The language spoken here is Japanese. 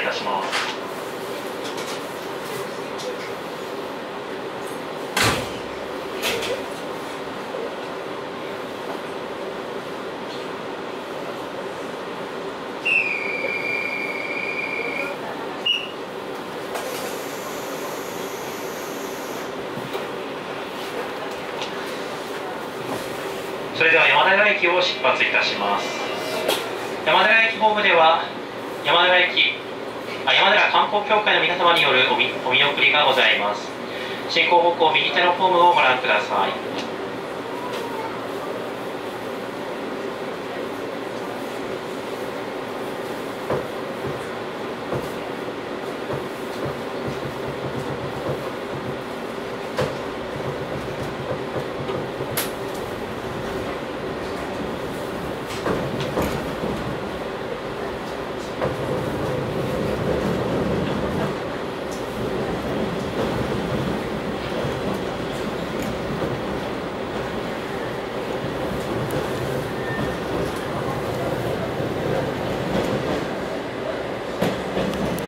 たします。それでは山寺駅を出発いたします。山寺駅ホームでは山寺観光協会の皆様によるお見送りがございます。進行方向右手のホームをご覧ください。